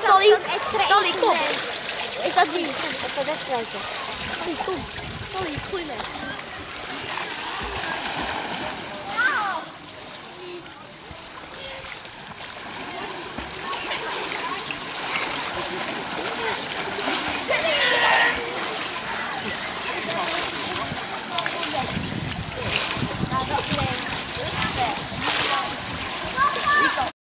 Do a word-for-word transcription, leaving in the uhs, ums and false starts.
Tolly, extra Tolly, kom. Is dat die? Dat is dat zweten. Tolly, kom. Tolly, gooi me. Nou, dat is